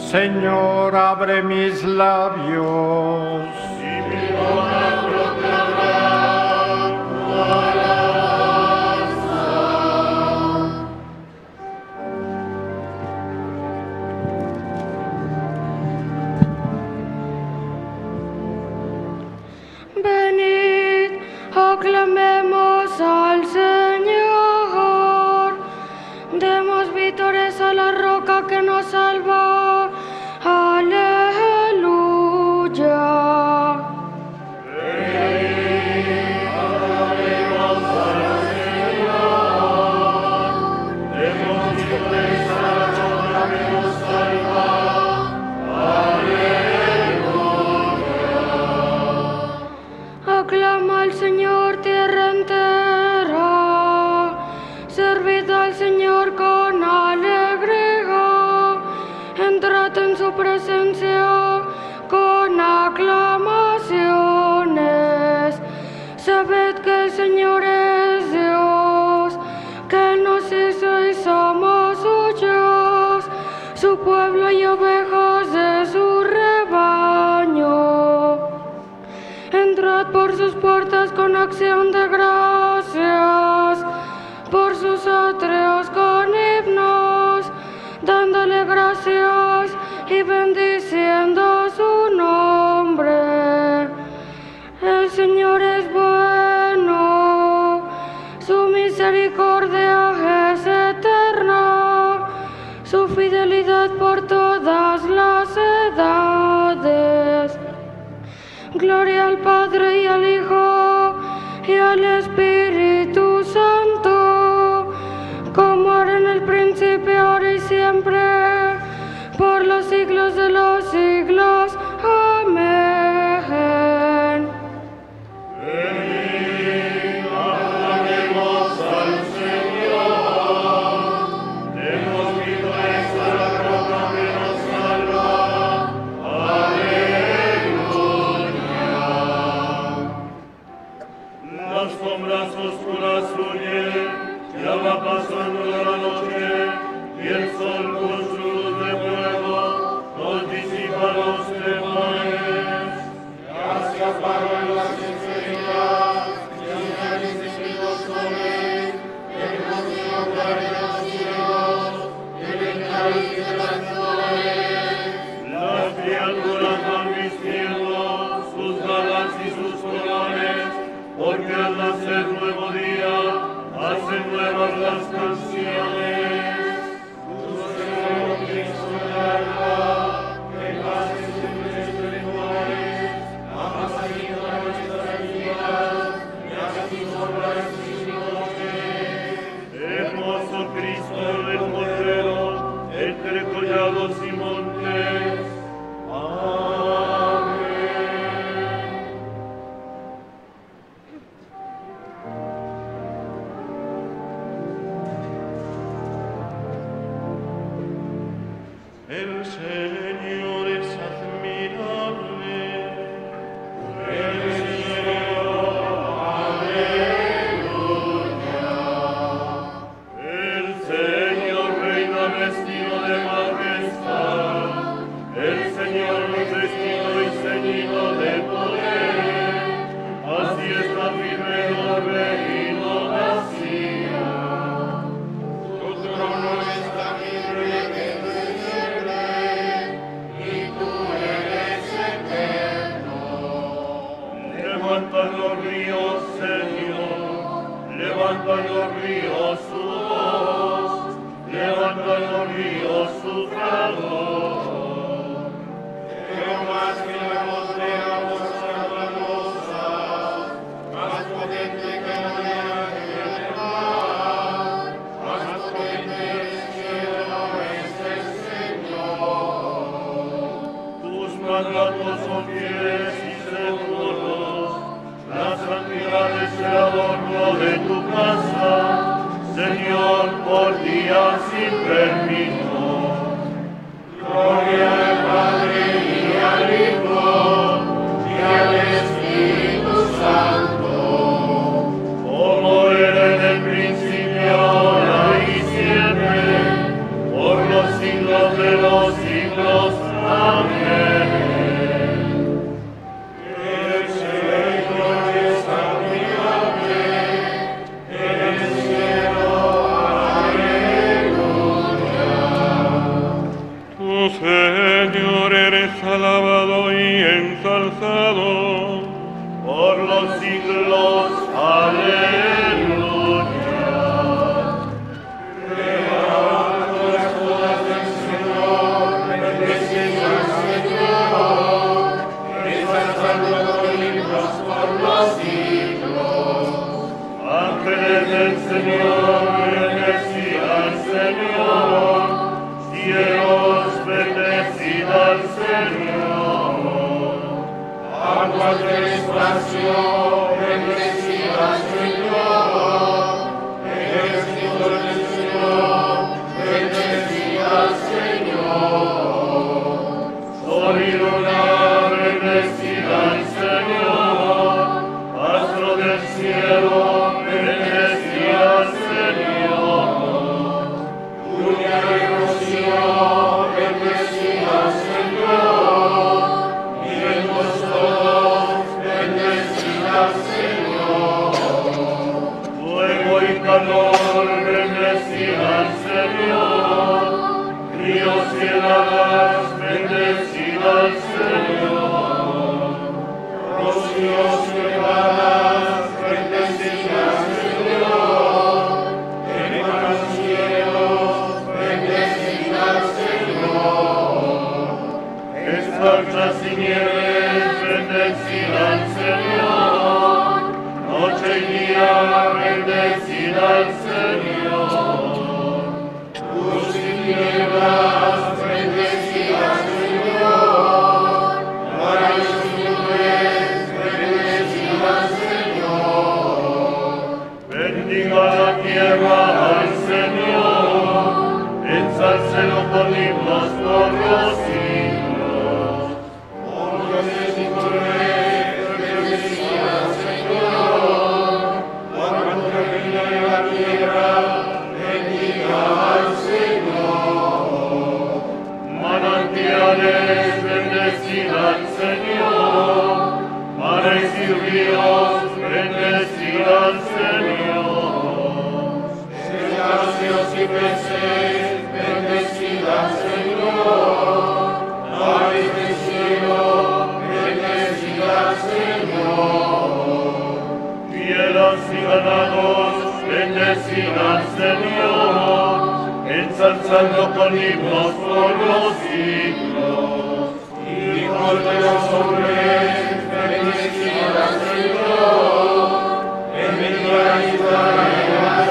Señor, abre mis labios. Y mi boca proclamará tu alabanza. Venid, aclamemos al Señor. Demos vítores a la roca que nos salva. Aleluya. Venid, aclamemos al Señor. Demos vítores a la roca que nos salva. Aleluya. Aclama al Señor tierra entera. Servid al Señor con alegría. Entrad en su presencia con aclamaciones. Sabed que el Señor es Dios, que Él nos hizo y somos suyos, su pueblo y ovejas de su rebaño. Entrad por sus puertas con acción de gracias, por sus atrios con himnos, dándole gracias y bendiciendo su nombre. El Señor es bueno, su misericordia es eterna, su fidelidad por todas las edades. Gloria al Padre y al Hijo y al Espíritu Santo, como era en el principio, ahora y siempre, por los siglos de los siglos. Amén. Venid, aclamemos al Señor. Demos vítores a la roca que nos salva. Aleluya. Las sombras oscuras huyen, ya va pasando la noche, y el sol con su luz de fuego nos disipa los temores. Ya se apagan las estrellas, ya se han encendido los soles, el rocío cae de los cielos, en el cáliz de las nubes. Las criaturas van vistiendo sus galas y sus colores, porque al nacer nuevo día hacen nuevas las canciones. Tu Señor Cristo de alma, que pases en nuestros temores, ha salido a nuestras vidas y así sobra sus noches. Hermoso Cristo del Cordero, entre collados y montes. Amén. El Señor es admirable. El Señor, aleluya. El Señor reina vestido de majestad. El Señor vestido y ceñido de poder. Así está firme el orbe y no vacía. Tu trono está firme desde siempre, y tú eres eterno. Levantan los ríos, Señor, levantan los ríos su voz, levantan los ríos su fragor. Pero más que la voz de aguas caudalosas, más potente que la de ángel del mar, más potente el cielo es el Señor. Tus mandatos son fieles y seguros, la santidad es el adorno de tu casa, Señor, por días sin término. Gloria al Padre y al Hijo y al Espíritu Santo, como era en el principio, ahora y siempre, por los siglos de los siglos. del Señor, bendecid al Señor. Cielos, bendecid al Señor. Aguas del espacio, bendecid al Señor. Ejército del Señor, bendecid al Señor. Sol y luna, bendecid al Señor. Astro del cielo, bendecid al Señor. Lluvia y rocío, bendecid al Señor. Vientos todos, bendecid al Señor. Fuego y calor, bendecid al Señor. Ríos y heladas, bendecid al Señor. Rocíos y nevadas, bendecid al Señor. Hermanos cielos, bendecid al Señor. Escarchas y nieves, bendecid al Señor. Noche y día, bendecid al Señor. Luz y tinieblas, bendecid al Señor. Rayos y nubes, bendecid al Señor. Bendiga la tierra al Señor. Ensálcelo con himnos por los siglos. Montes y torres, bendecid al Señor. Cuando reine la tierra, bendiga al Señor. Manantiales, bendecid al Señor. Mares y ríos, bendecid al Señor. Cetáceos y peces, bendecid al Señor. Aves del cielo, bendecid al Señor. Fieras y ganados, bendecid al Señor. Ensalzando con himnos por los siglos. Hijos de los hombres, bendecid al Señor. Bendiga Israel al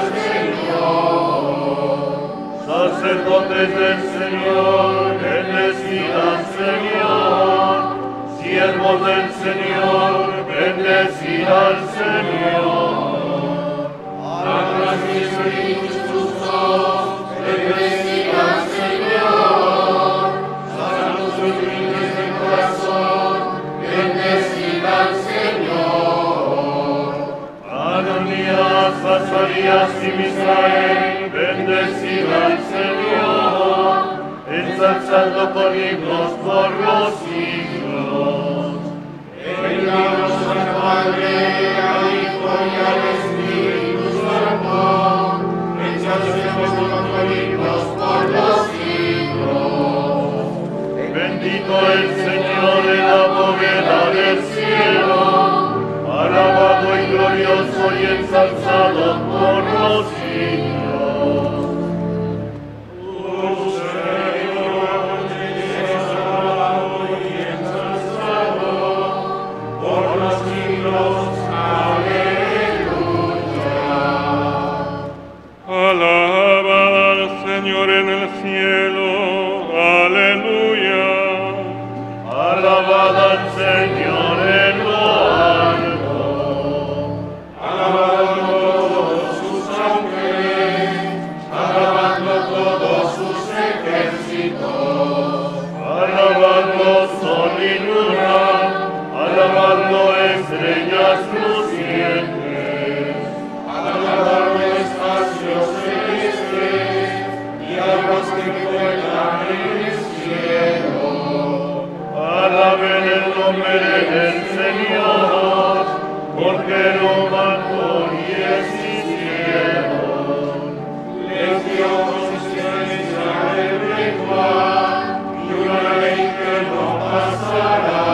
Señor. Sacerdotes del Señor, bendecid al Señor. Siervos del Señor, bendecid al Señor. Almas y espíritus justos, bendecid al Señor. Santos y humildes de corazón, bendecid al Señor. Ananías, Azarías y Misael, bendecid al Señor. Ensalzando con himnos por los siglos. Bendicamos al Padre, al Hijo y al Espíritu Santo. Ensalcemos con himnos por los siglos. Bendito el Señor en la bóveda del cielo, alabado y glorioso y ensalzado por los siglos. Señor, eres alabado y ensalzado por los siglos. Aleluya. Alabad al Señor en el cielo, aleluya. Alabad al Señor en lo alto. Alabando todos sus ángeles, alabando todos sus ejércitos. Alabando sol y luna, alabando estrellas lucientes. Alabando espacios celestes y aguas que vuelan en el cielo. Alaben el nombre del Señor, porque lo mandó y existieron. Les dio consistencia de lengua y una ley que no pasará.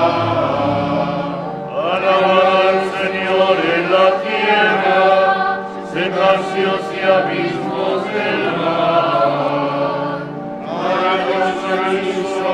Alabad al Señor en la tierra, cetáceos y abismos del mar. Maravillosa y su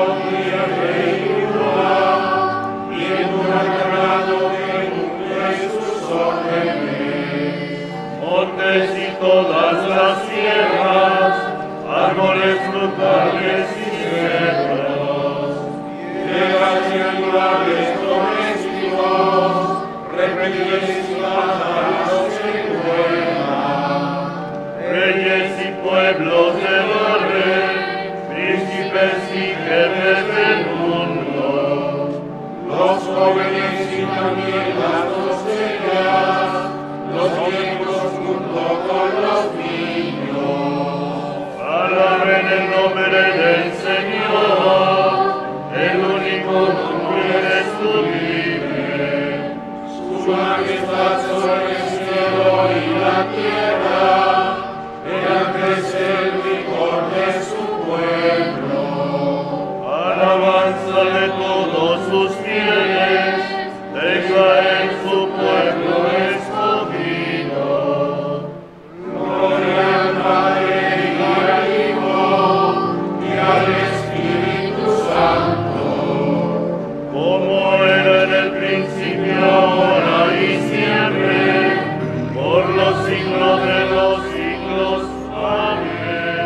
y en un agradado que cumple sus órdenes. Monte montes y todas las tierras, árboles frutales y cedros, piedras y animales domésticos, reptiles y pájaros que vuelan, reyes y pueblos de la red, príncipes y jefes del mundo, los jóvenes y también las doncellas, los viejos junto con los niños. alaben el nombre del Señor, el único nombre sublime. Su majestad sobre el cielo y la tierra, el crecer el vigor de su pueblo. Alabanza de todos sus fieles, deja en su pueblo escogido. Gloria al Padre y al Hijo y al Espíritu Santo, Como era en el principio, ahora y siempre, por los siglos de los siglos. Amén.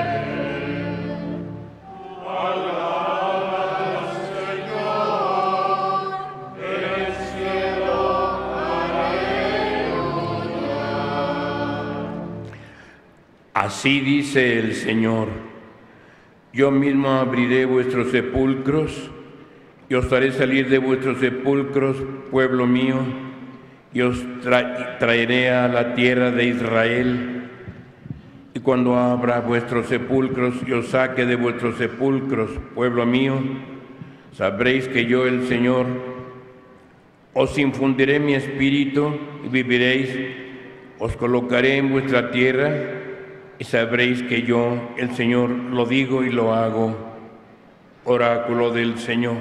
Así dice el Señor: yo mismo abriré vuestros sepulcros y os haré salir de vuestros sepulcros, pueblo mío, y os traeré a la tierra de Israel. Y cuando abra vuestros sepulcros y os saque de vuestros sepulcros, pueblo mío, sabréis que yo, el Señor, os infundiré mi espíritu y viviréis, os colocaré en vuestra tierra y sabréis que yo, el Señor, lo digo y lo hago. Oráculo del Señor.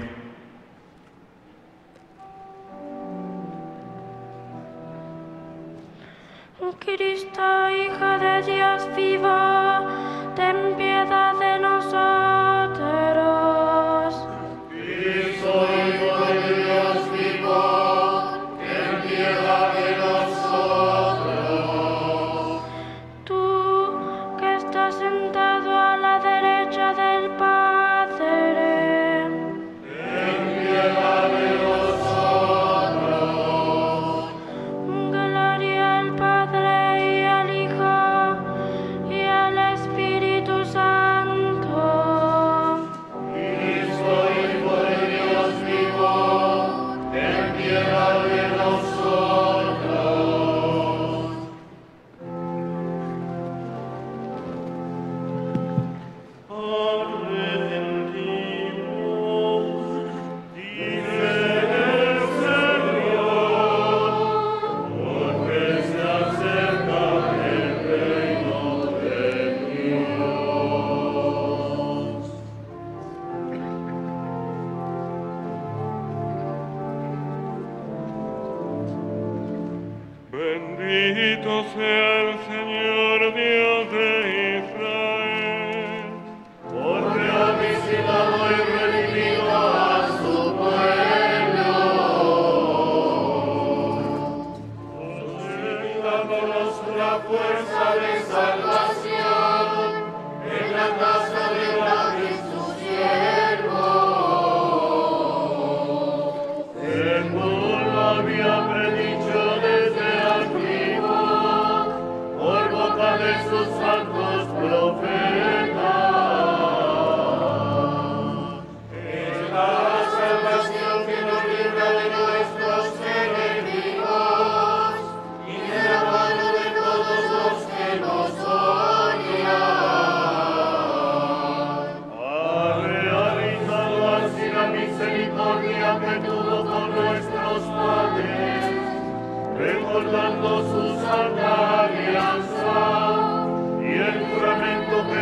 Cristo, Hijo de Dios vivo, ten piedad de nosotros. Cristo, Hijo de Dios vivo, ten piedad de nosotros. Tú, que estás sentado a la derecha del Padre, Ten piedad de nosotros. gloria al Padre y al Hijo y al Espíritu Santo. Cristo, Hijo de Dios vivo, ten piedad de nosotros. Arrepentimos, dice el Señor, porque se acerca el reino de Dios. Bendito sea el Señor Dios de Israel, Porque ha visitado y redimido a su pueblo, dándonos una fuerza de salvación en la casa de David su siervo. según lo había predicho desde antiguo, por boca de sus santos profetas. Es la salvación que nos libra de nuestros enemigos y de la mano de todos los que nos odian. Ha realizado así la misericordia que tuvo con nuestros padres, recordando su santa alianza y el juramento que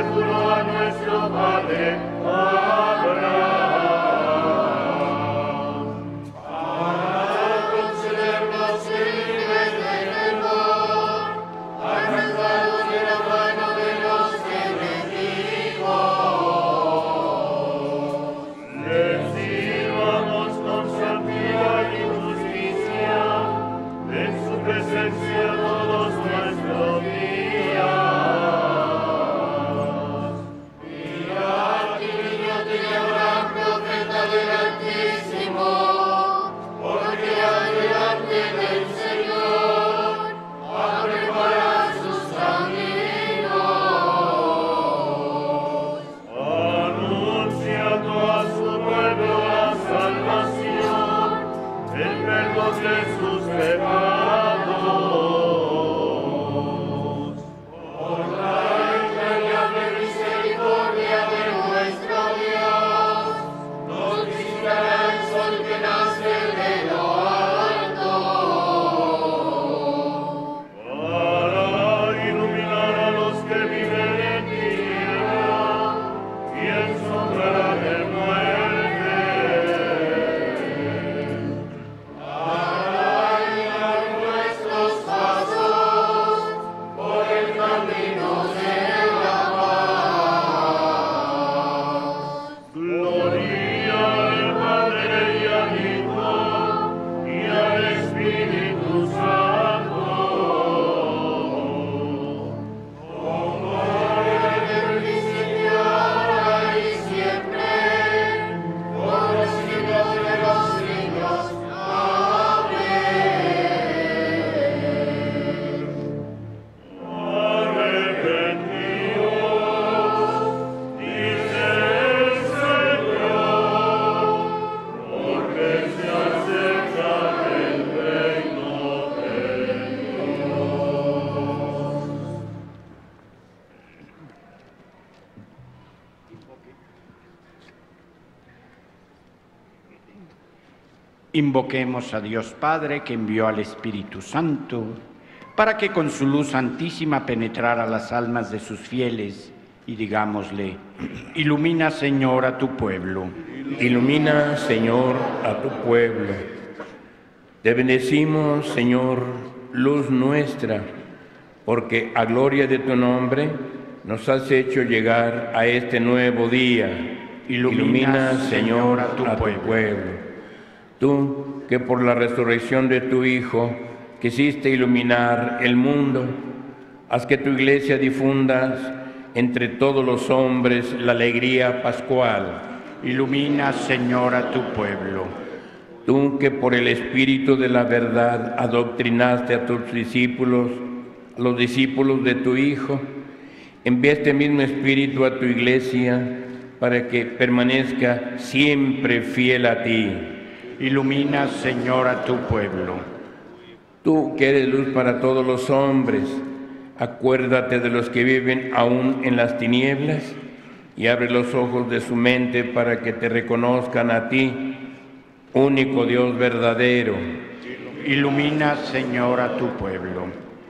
Invoquemos a Dios Padre, que envió al Espíritu Santo, para que con su luz santísima penetrara las almas de sus fieles, y digámosle: ilumina, Señor, a tu pueblo. Ilumina, Señor, a tu pueblo. Te bendecimos, Señor, luz nuestra, porque a gloria de tu nombre nos has hecho llegar a este nuevo día. Ilumina, Señor, a tu pueblo. Tú, que por la resurrección de tu Hijo quisiste iluminar el mundo, haz que tu Iglesia difunda entre todos los hombres la alegría pascual. Ilumina, Señor, a tu pueblo. Tú, que por el Espíritu de la verdad adoctrinaste a tus discípulos, a los discípulos de tu Hijo, envía este mismo Espíritu a tu Iglesia para que permanezca siempre fiel a ti. Ilumina, Señor, a tu pueblo. Tú, que eres luz para todos los hombres, acuérdate de los que viven aún en las tinieblas y abre los ojos de su mente para que te reconozcan a ti, único Dios verdadero. Ilumina, Señor, a tu pueblo.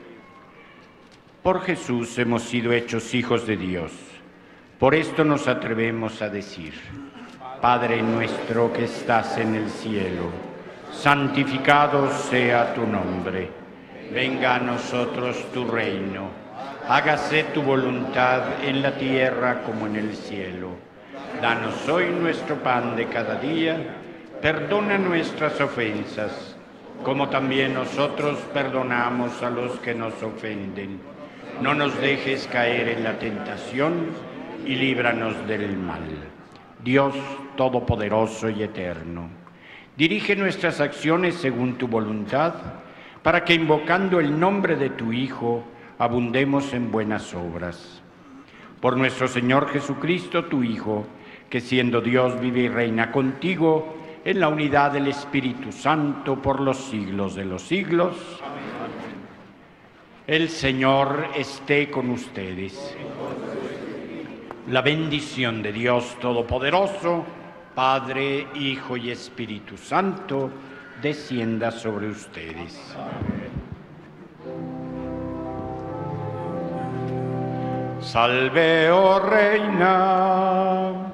Por Jesús hemos sido hechos hijos de Dios. Por esto nos atrevemos a decir: Padre nuestro que estás en el cielo, santificado sea tu nombre. Venga a nosotros tu reino. Hágase tu voluntad en la tierra como en el cielo. Danos hoy nuestro pan de cada día. Perdona nuestras ofensas, como también nosotros perdonamos a los que nos ofenden. No nos dejes caer en la tentación y líbranos del mal. Dios Todopoderoso y Eterno, dirige nuestras acciones según tu voluntad, para que invocando el nombre de tu Hijo, abundemos en buenas obras. Por nuestro Señor Jesucristo, tu Hijo, que siendo Dios vive y reina contigo, en la unidad del Espíritu Santo, por los siglos de los siglos. El Señor esté con ustedes. La bendición de Dios Todopoderoso, Padre, Hijo y Espíritu Santo, descienda sobre ustedes. Salve, oh Reina.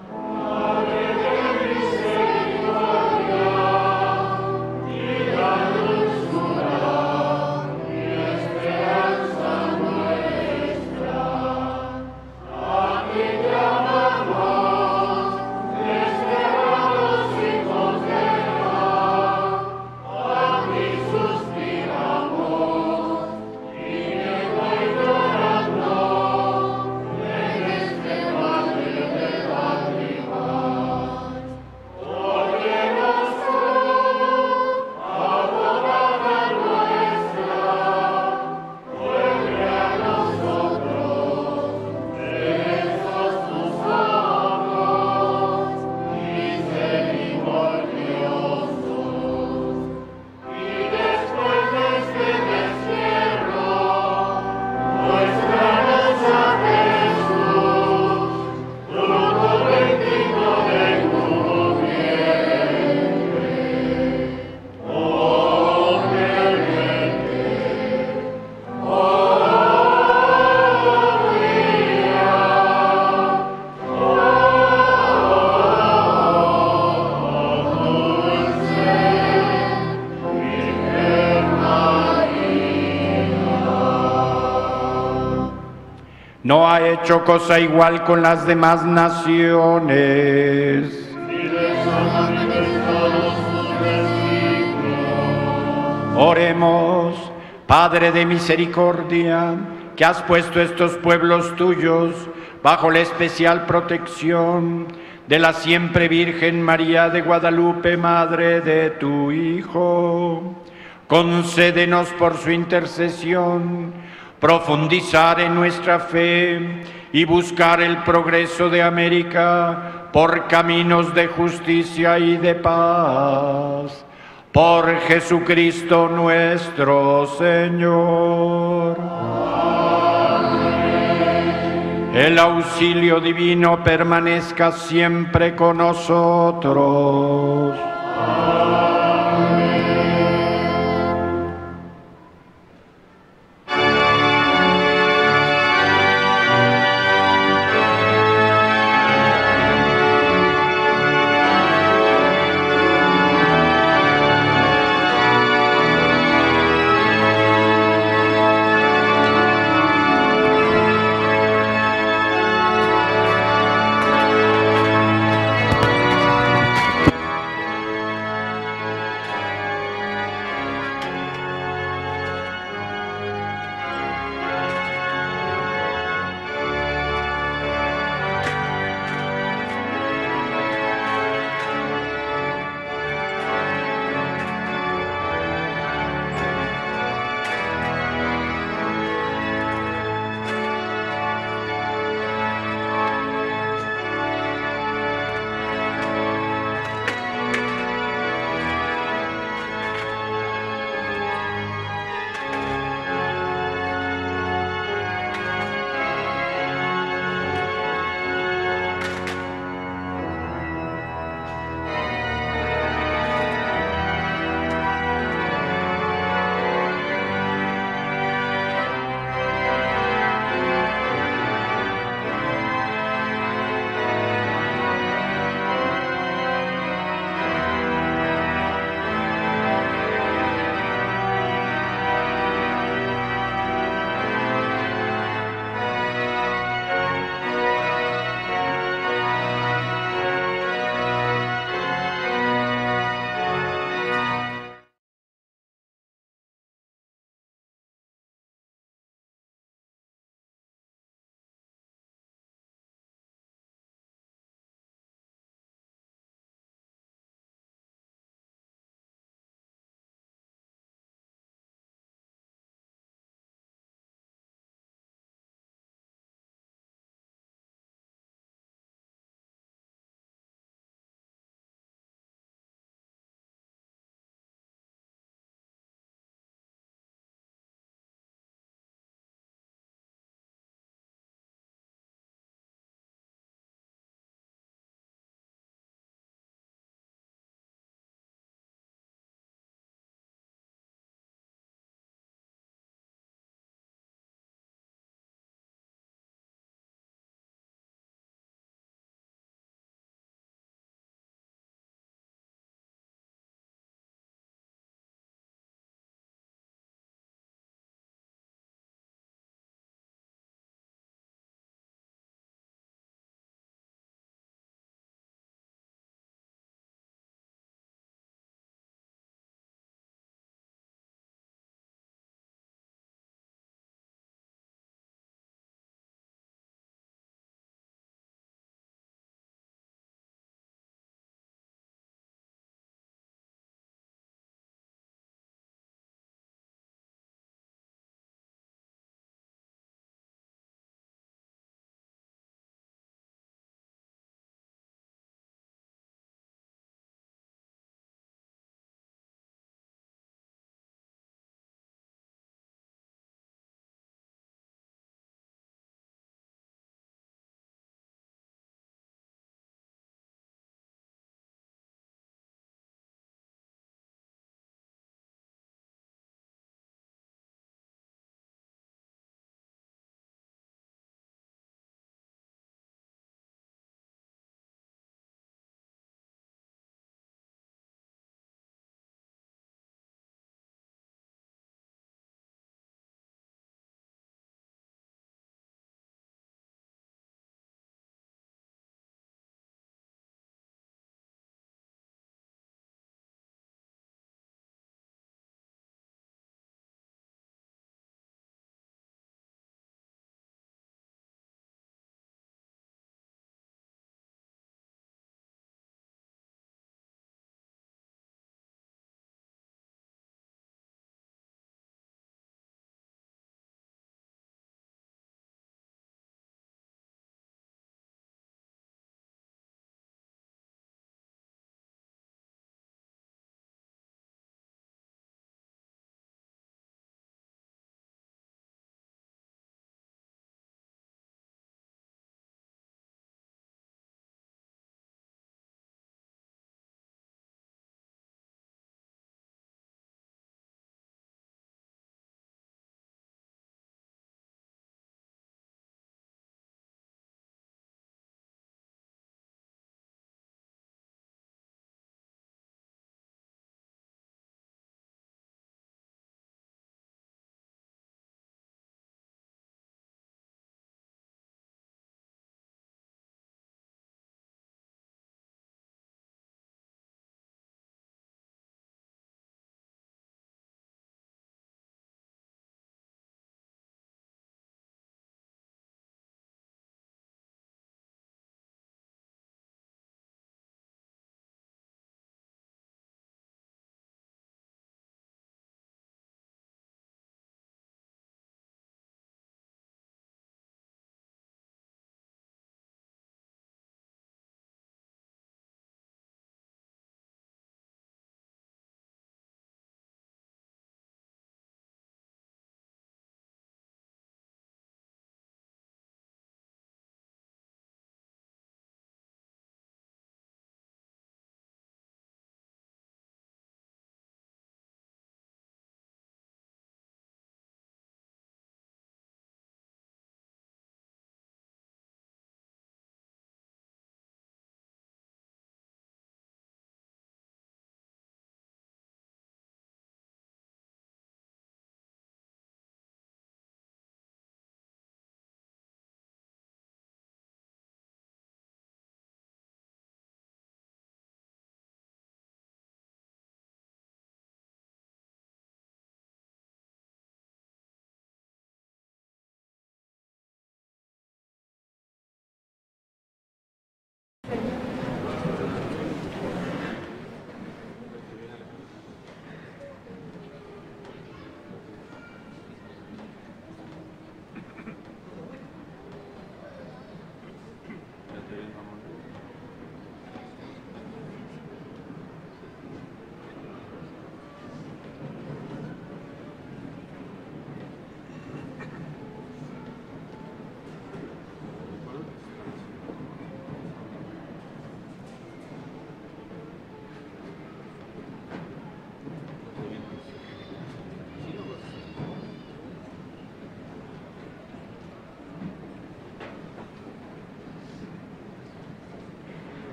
No ha hecho cosa igual con las demás naciones. Oremos. Padre de misericordia, que has puesto estos pueblos tuyos bajo la especial protección de la siempre Virgen María de Guadalupe, Madre de tu Hijo, concédenos por su intercesión profundizar en nuestra fe y buscar el progreso de América por caminos de justicia y de paz. Por Jesucristo nuestro Señor. Amén. El auxilio divino permanezca siempre con nosotros. Amén.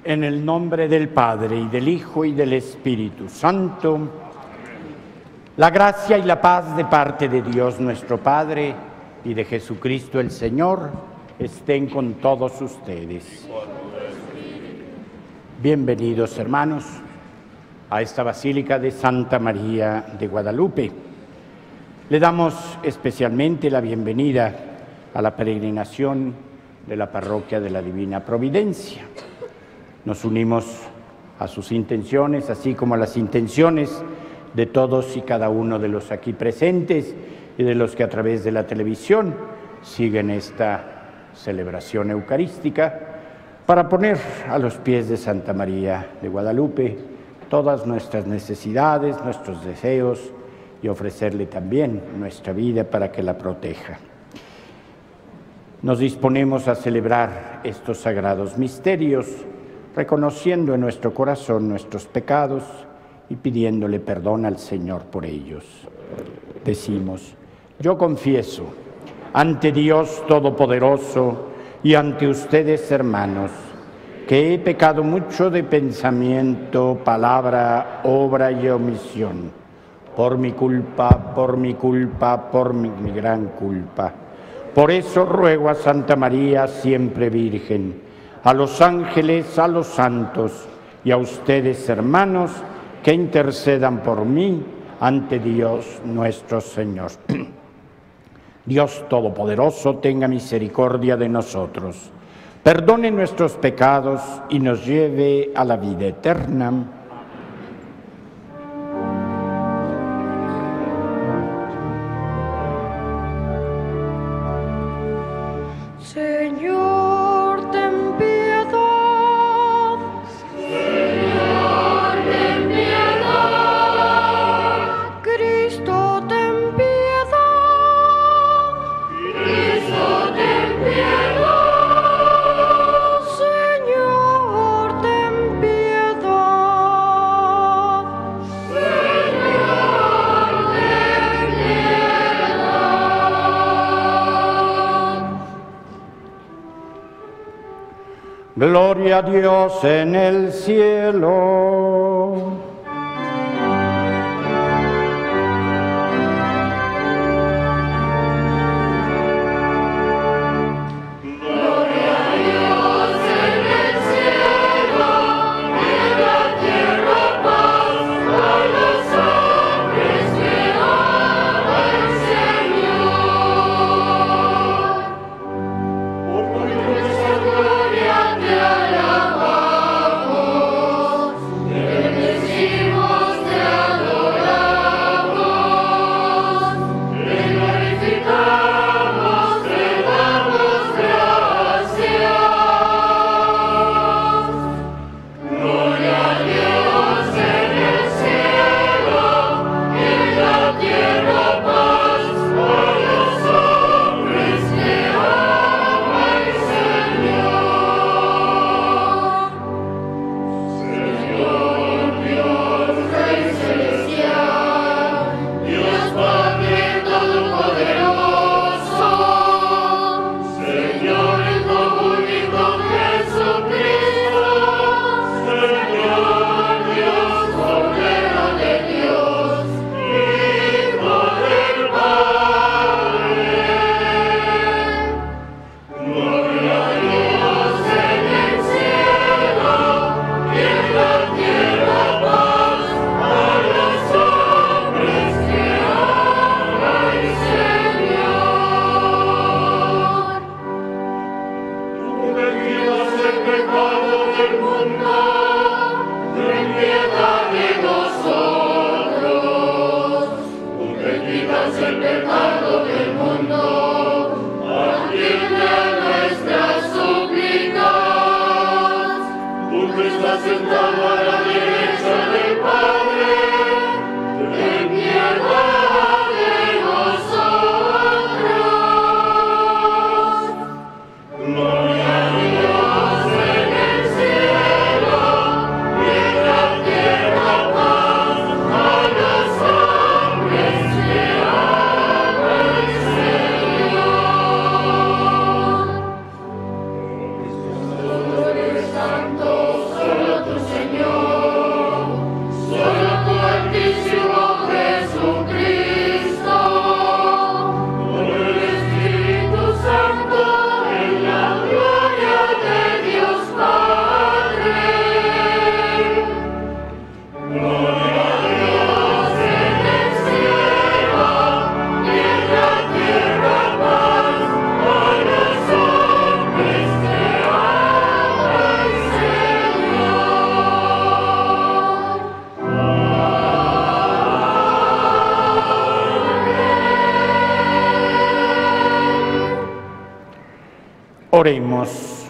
En el nombre del Padre, y del Hijo, y del Espíritu Santo. La gracia y la paz de parte de Dios nuestro Padre y de Jesucristo el Señor estén con todos ustedes. Bienvenidos, hermanos, a esta Basílica de Santa María de Guadalupe. Le damos especialmente la bienvenida a la peregrinación de la Parroquia de la Divina Providencia. Nos unimos a sus intenciones, así como a las intenciones de todos y cada uno de los aquí presentes y de los que a través de la televisión siguen esta celebración eucarística, para poner a los pies de Santa María de Guadalupe todas nuestras necesidades, nuestros deseos, y ofrecerle también nuestra vida para que la proteja. Nos disponemos a celebrar estos sagrados misterios, reconociendo en nuestro corazón nuestros pecados y pidiéndole perdón al Señor por ellos. Decimos: yo confieso ante Dios Todopoderoso y ante ustedes, hermanos, que he pecado mucho de pensamiento, palabra, obra y omisión, por mi culpa, por mi gran culpa. Por eso ruego a Santa María, siempre Virgen, a los ángeles, a los santos y a ustedes, hermanos, que intercedan por mí ante Dios nuestro Señor. Dios Todopoderoso tenga misericordia de nosotros, perdone nuestros pecados y nos lleve a la vida eterna. Señor, ten piedad. Señor, ten piedad. Cristo, ten piedad. Cristo, ten piedad. Señor, ten piedad. Señor, ten piedad. Gloria a Dios en el cielo. Gloria te alabamos, Oremos.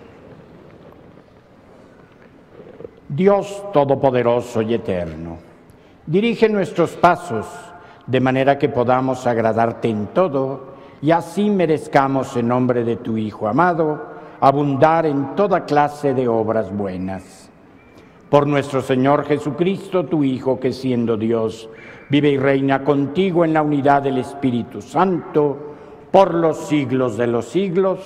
Dios Todopoderoso y Eterno, dirige nuestros pasos de manera que podamos agradarte en todo y así merezcamos en nombre de tu Hijo amado abundar en toda clase de obras buenas. Por nuestro Señor Jesucristo, tu Hijo, que siendo Dios, vive y reina contigo en la unidad del Espíritu Santo, por los siglos de los siglos.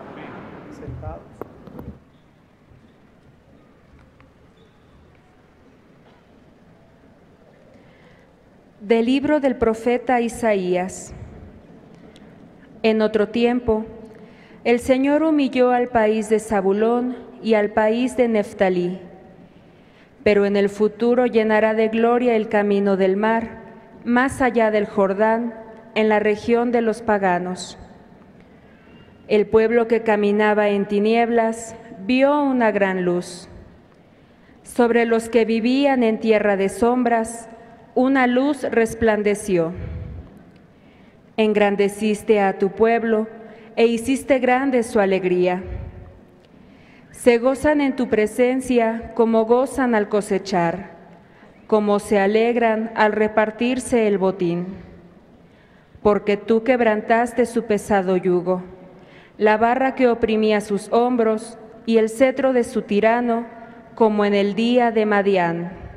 Del libro del profeta Isaías. En otro tiempo, el Señor humilló al país de Zabulón y al país de Neftalí, pero en el futuro llenará de gloria el camino del mar, más allá del Jordán, en la región de los paganos. El pueblo que caminaba en tinieblas vio una gran luz. Sobre los que vivían en tierra de sombras, una luz resplandeció. Engrandeciste a tu pueblo e hiciste grande su alegría. Se gozan en tu presencia como gozan al cosechar, como se alegran al repartirse el botín. Porque tú quebrantaste su pesado yugo, la barra que oprimía sus hombros y el cetro de su tirano, como en el día de Madián.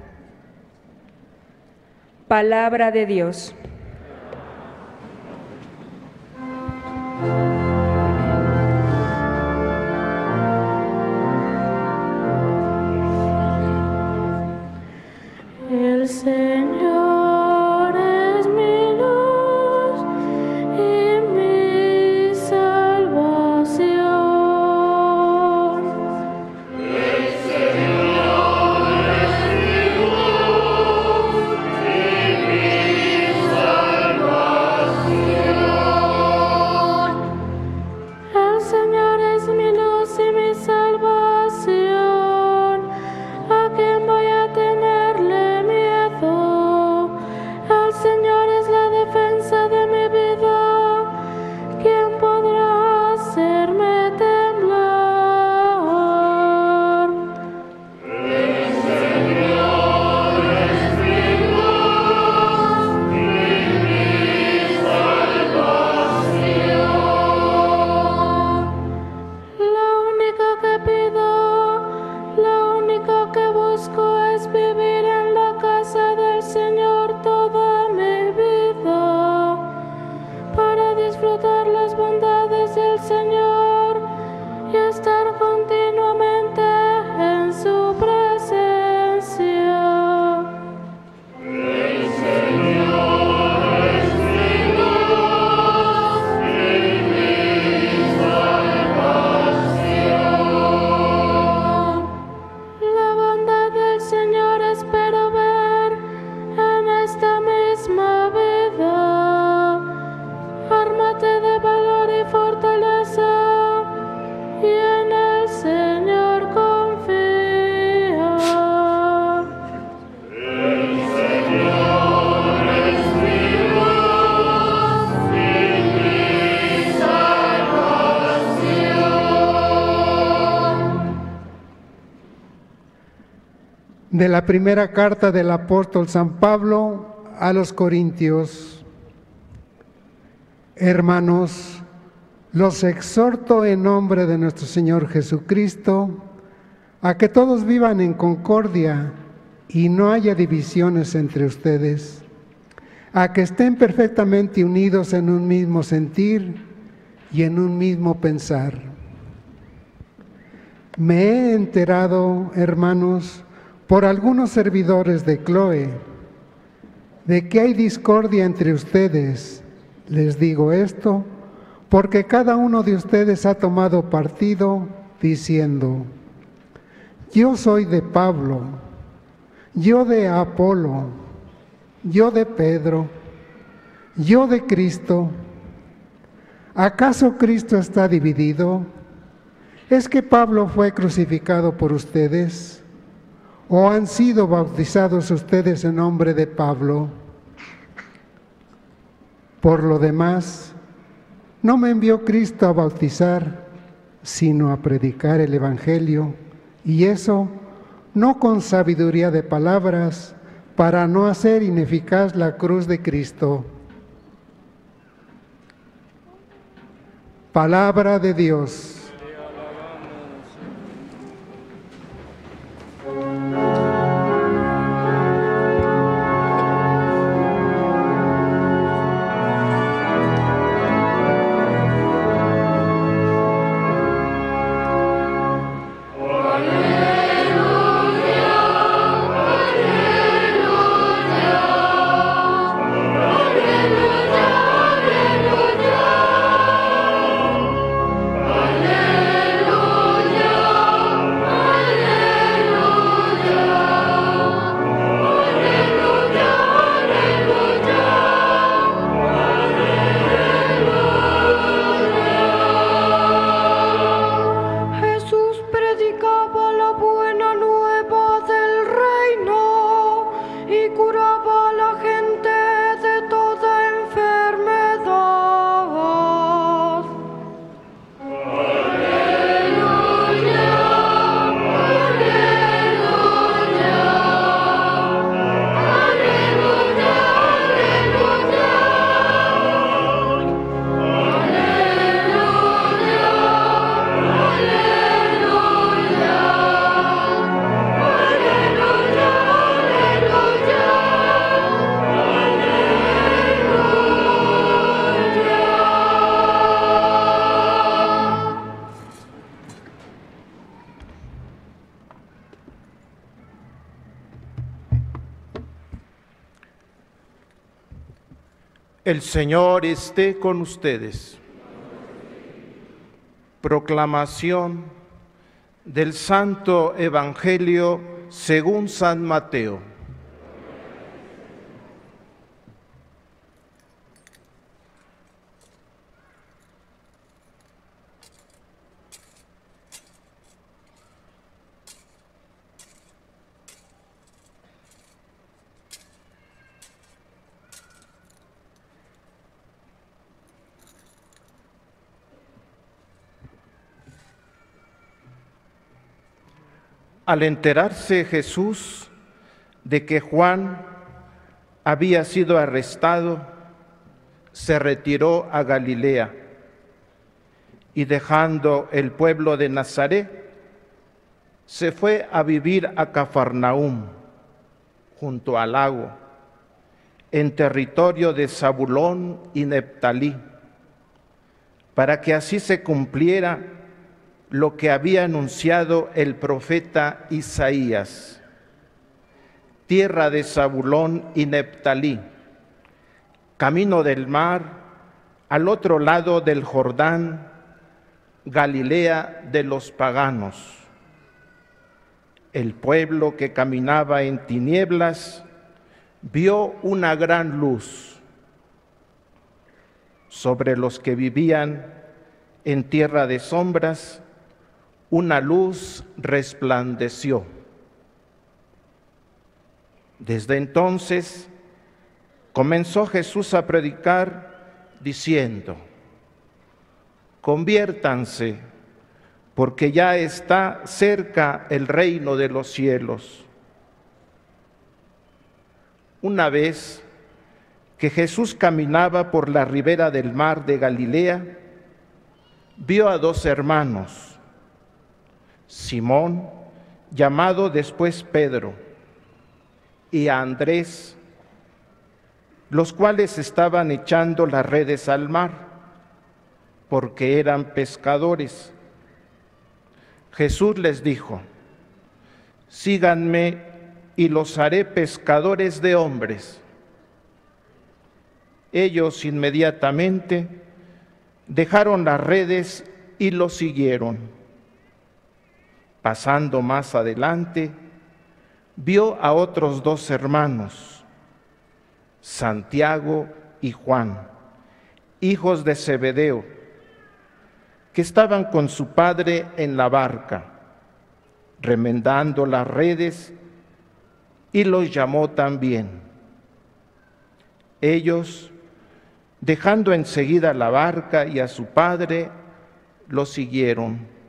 Palabra de Dios. El Señor es mi luz y mi salvación. El Señor es mi luz y mi salvación. El Señor es mi luz y mi salvación. ¿A quién voy a tenerle miedo? El Señor es la defensa de mi vida. ¿Quién podrá hacerme temblar? El Señor es mi luz y mi salvación. Lo único que pido, lo único que busco es vivir en la casa del Señor toda mi vida, para disfrutar las bondades del Señor y estar continuamente en su presencia. El Señor es mi luz y mi salvación. La bondad del Señor espero ver en esta misma vida. Ármate de valor y fortaleza, y en el Señor confía. El Señor es mi luz y mi salvación. De la primera carta del apóstol San Pablo a los Corintios. Hermanos, los exhorto en nombre de nuestro Señor Jesucristo a que todos vivan en concordia y no haya divisiones entre ustedes, a que estén perfectamente unidos en un mismo sentir y en un mismo pensar. Me he enterado, hermanos, por algunos servidores de Cloe, de que hay discordia entre ustedes. Les digo esto porque cada uno de ustedes ha tomado partido diciendo: yo soy de Pablo, yo de Apolo, yo de Pedro, yo de Cristo. ¿Acaso Cristo está dividido? ¿Es que Pablo fue crucificado por ustedes? ¿O han sido bautizados ustedes en nombre de Pablo? Por lo demás, no me envió Cristo a bautizar, sino a predicar el Evangelio, y eso no con sabiduría de palabras, para no hacer ineficaz la cruz de Cristo. Palabra de Dios. El Señor esté con ustedes. Proclamación del Santo Evangelio según San Mateo. Al enterarse Jesús de que Juan había sido arrestado, se retiró a Galilea y dejando el pueblo de Nazaret, se fue a vivir a Cafarnaúm, junto al lago, en territorio de Zabulón y Neftalí, para que así se cumpliera lo que había anunciado el profeta Isaías: tierra de Zabulón y Neftalí, camino del mar, al otro lado del Jordán, Galilea de los paganos. El pueblo que caminaba en tinieblas vio una gran luz. Sobre los que vivían en tierra de sombras, una luz resplandeció. Desde entonces comenzó Jesús a predicar diciendo: conviértanse, porque ya está cerca el reino de los cielos. Una vez que Jesús caminaba por la ribera del mar de Galilea, vio a dos hermanos, Simón, llamado después Pedro, y a Andrés, los cuales estaban echando las redes al mar, porque eran pescadores. Jesús les dijo: síganme y los haré pescadores de hombres. Ellos inmediatamente dejaron las redes y lo siguieron. Pasando más adelante, vio a otros dos hermanos, Santiago y Juan, hijos de Zebedeo, que estaban con su padre en la barca, remendando las redes, y los llamó también. Ellos, dejando enseguida la barca y a su padre, lo siguieron.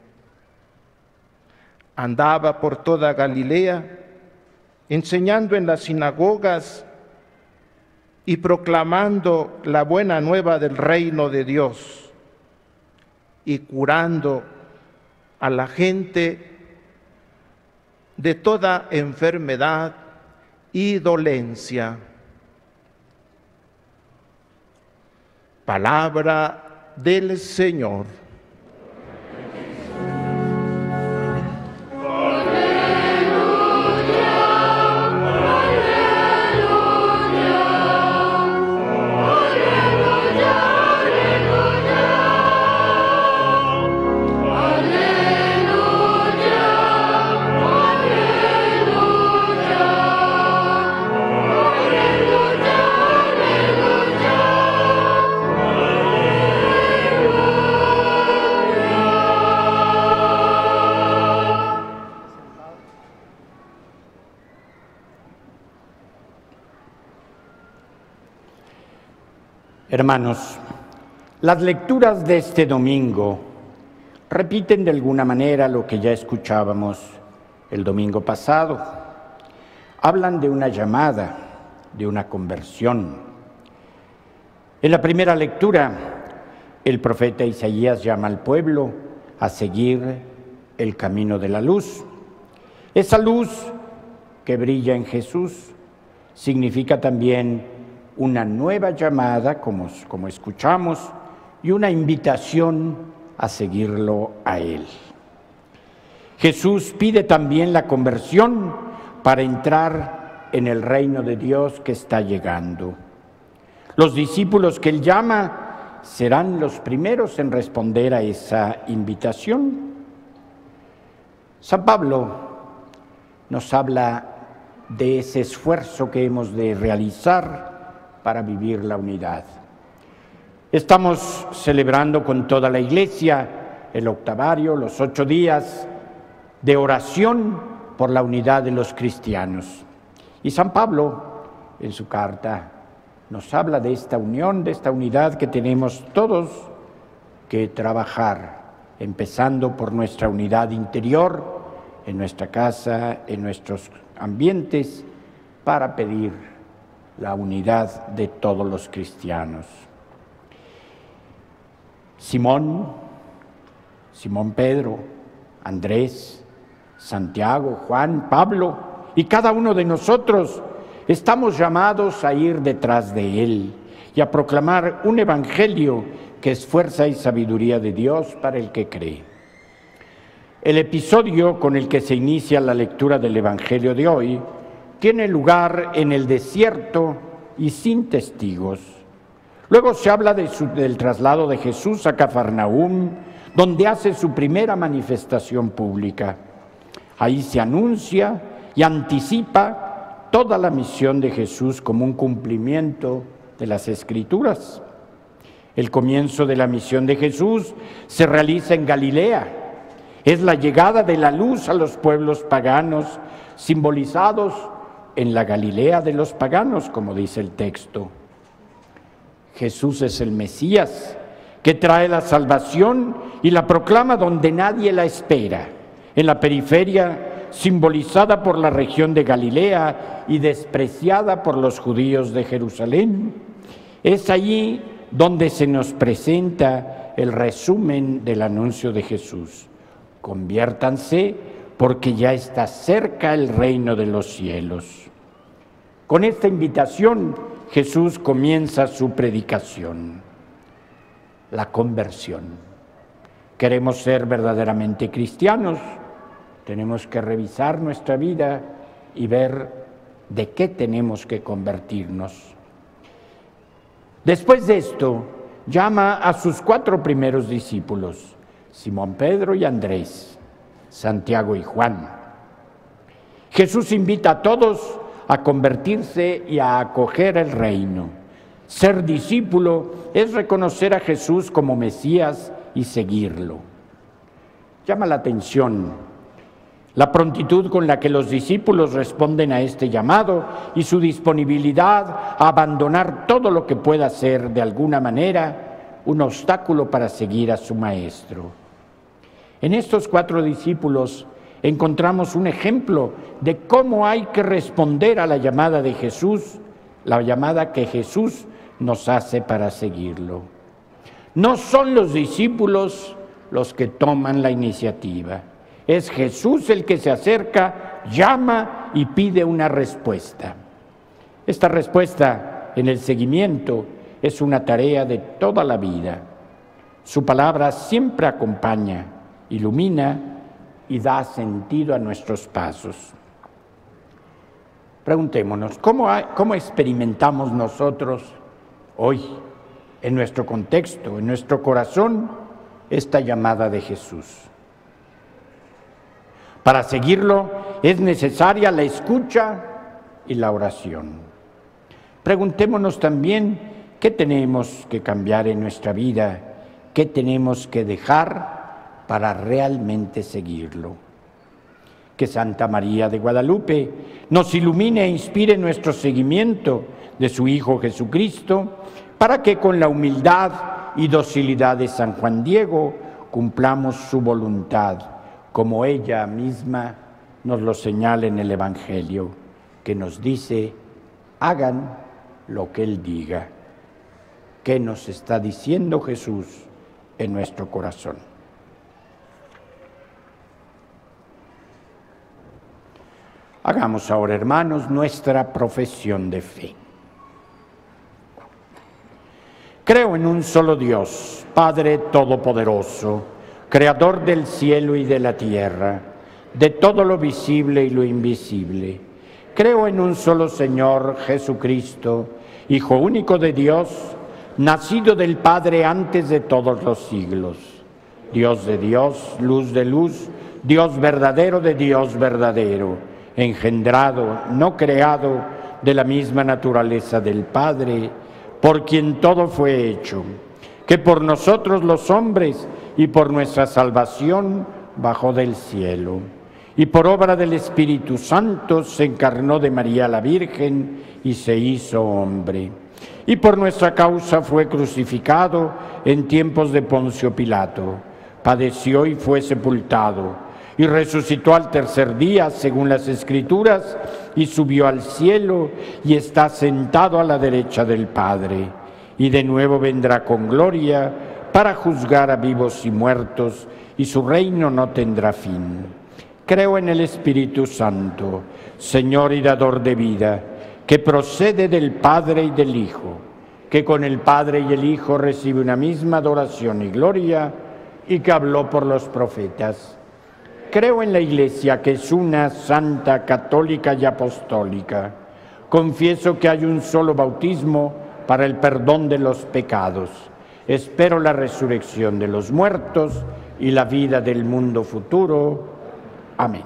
andaba por toda Galilea, enseñando en las sinagogas y proclamando la buena nueva del reino de Dios y curando a la gente de toda enfermedad y dolencia. Palabra del Señor. Hermanos, las lecturas de este domingo repiten de alguna manera lo que ya escuchábamos el domingo pasado. Hablan de una llamada, de una conversión. En la primera lectura, el profeta Isaías llama al pueblo a seguir el camino de la luz. Esa luz que brilla en Jesús significa también una nueva llamada, como escuchamos, y una invitación a seguirlo a Él. Jesús pide también la conversión para entrar en el reino de Dios que está llegando. Los discípulos que Él llama serán los primeros en responder a esa invitación. San Pablo nos habla de ese esfuerzo que hemos de realizar para vivir la unidad. Estamos celebrando con toda la Iglesia el octavario, los 8 días de oración por la unidad de los cristianos. Y San Pablo, en su carta, nos habla de esta unión, de esta unidad que tenemos todos que trabajar, empezando por nuestra unidad interior, en nuestra casa, en nuestros ambientes, para pedir la unidad de todos los cristianos. Simón Pedro, Andrés, Santiago, Juan, Pablo y cada uno de nosotros estamos llamados a ir detrás de Él y a proclamar un evangelio que es fuerza y sabiduría de Dios para el que cree. El episodio con el que se inicia la lectura del evangelio de hoy tiene lugar en el desierto y sin testigos. Luego se habla del traslado de Jesús a Cafarnaúm, donde hace su primera manifestación pública. Ahí se anuncia y anticipa toda la misión de Jesús como un cumplimiento de las Escrituras. El comienzo de la misión de Jesús se realiza en Galilea. Es la llegada de la luz a los pueblos paganos, simbolizados en la Galilea de los paganos, como dice el texto. Jesús es el Mesías, que trae la salvación y la proclama donde nadie la espera, en la periferia simbolizada por la región de Galilea y despreciada por los judíos de Jerusalén. Es allí donde se nos presenta el resumen del anuncio de Jesús. Conviértanse porque ya está cerca el reino de los cielos. Con esta invitación, Jesús comienza su predicación, la conversión. Queremos ser verdaderamente cristianos, tenemos que revisar nuestra vida y ver de qué tenemos que convertirnos. Después de esto, llama a sus 4 primeros discípulos, Simón Pedro y Andrés, Santiago y Juan. Jesús invita a todos a convertirse y a acoger el reino. Ser discípulo es reconocer a Jesús como Mesías y seguirlo. Llama la atención la prontitud con la que los discípulos responden a este llamado y su disponibilidad a abandonar todo lo que pueda ser de alguna manera un obstáculo para seguir a su Maestro. En estos 4 discípulos encontramos un ejemplo de cómo hay que responder a la llamada de Jesús, la llamada que Jesús nos hace para seguirlo. No son los discípulos los que toman la iniciativa, es Jesús el que se acerca, llama y pide una respuesta. Esta respuesta en el seguimiento es una tarea de toda la vida. Su palabra siempre acompaña, ilumina y da sentido a nuestros pasos. Preguntémonos, ¿cómo experimentamos nosotros hoy, en nuestro contexto, en nuestro corazón, esta llamada de Jesús? Para seguirlo es necesaria la escucha y la oración. Preguntémonos también qué tenemos que cambiar en nuestra vida, qué tenemos que dejar para realmente seguirlo. Que Santa María de Guadalupe nos ilumine e inspire nuestro seguimiento de su Hijo Jesucristo, para que con la humildad y docilidad de San Juan Diego cumplamos su voluntad, como ella misma nos lo señala en el Evangelio, que nos dice: hagan lo que Él diga. ¿Qué nos está diciendo Jesús en nuestro corazón? Hagamos ahora, hermanos, nuestra profesión de fe. Creo en un solo Dios, Padre Todopoderoso, Creador del cielo y de la tierra, de todo lo visible y lo invisible. Creo en un solo Señor, Jesucristo, Hijo único de Dios, nacido del Padre antes de todos los siglos. Dios de Dios, luz de luz, Dios verdadero de Dios verdadero, engendrado, no creado, de la misma naturaleza del Padre, por quien todo fue hecho, que por nosotros los hombres y por nuestra salvación bajó del cielo, y por obra del Espíritu Santo se encarnó de María la Virgen y se hizo hombre, y por nuestra causa fue crucificado en tiempos de Poncio Pilato, padeció y fue sepultado, y resucitó al tercer día, según las Escrituras, y subió al cielo, y está sentado a la derecha del Padre. Y de nuevo vendrá con gloria para juzgar a vivos y muertos, y su reino no tendrá fin. Creo en el Espíritu Santo, Señor y dador de vida, que procede del Padre y del Hijo, que con el Padre y el Hijo recibe una misma adoración y gloria, y que habló por los profetas. Creo en la Iglesia, que es una, santa, católica y apostólica. Confieso que hay un solo bautismo para el perdón de los pecados. Espero la resurrección de los muertos y la vida del mundo futuro. Amén.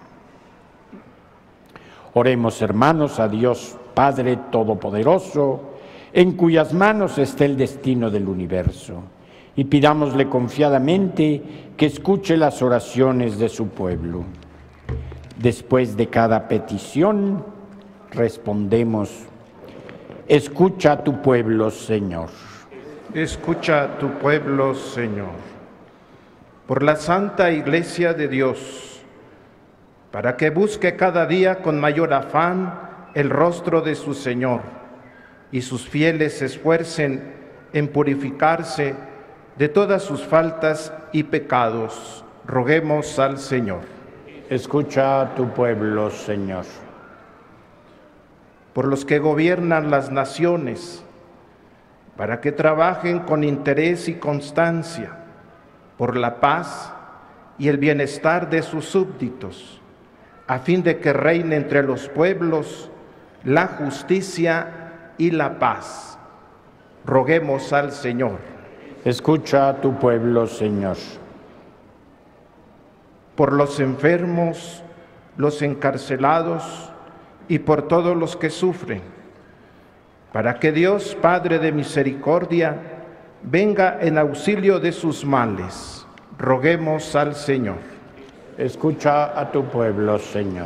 Oremos, hermanos, a Dios Padre Todopoderoso, en cuyas manos está el destino del universo, y pidámosle confiadamente que escuche las oraciones de su pueblo. Después de cada petición, respondemos: escucha a tu pueblo, Señor. Escucha a tu pueblo, Señor. Por la Santa Iglesia de Dios, para que busque cada día con mayor afán el rostro de su Señor, y sus fieles se esfuercen en purificarse de todas sus faltas y pecados, roguemos al Señor. Escucha a tu pueblo, Señor. Por los que gobiernan las naciones, para que trabajen con interés y constancia, por la paz y el bienestar de sus súbditos, a fin de que reine entre los pueblos la justicia y la paz. Roguemos al Señor. Escucha a tu pueblo, Señor. Por los enfermos, los encarcelados y por todos los que sufren, para que Dios, Padre de misericordia, venga en auxilio de sus males. Roguemos al Señor. Escucha a tu pueblo, Señor.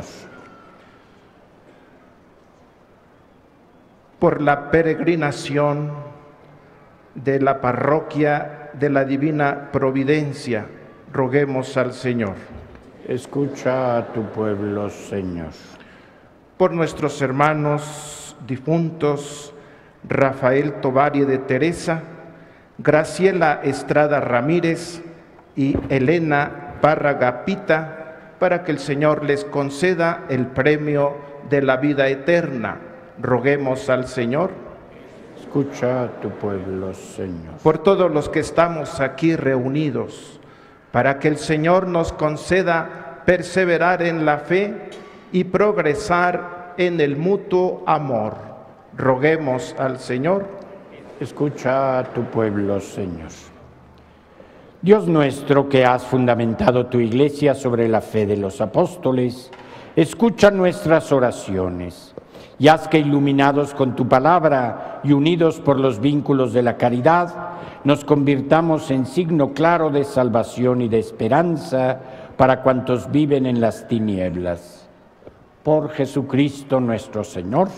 Por la peregrinación de la parroquia de la Divina Providencia, roguemos al Señor. Escucha a tu pueblo, Señor. Por nuestros hermanos difuntos, Rafael Tovarie de Teresa, Graciela Estrada Ramírez y Elena Párraga Pita, para que el Señor les conceda el premio de la vida eterna. Roguemos al Señor. Escucha a tu pueblo, Señor. Por todos los que estamos aquí reunidos, para que el Señor nos conceda perseverar en la fe y progresar en el mutuo amor. Roguemos al Señor. Escucha a tu pueblo, Señor. Dios nuestro, que has fundamentado tu Iglesia sobre la fe de los apóstoles, escucha nuestras oraciones y haz que, iluminados con tu palabra y unidos por los vínculos de la caridad, nos convirtamos en signo claro de salvación y de esperanza para cuantos viven en las tinieblas. Por Jesucristo nuestro Señor.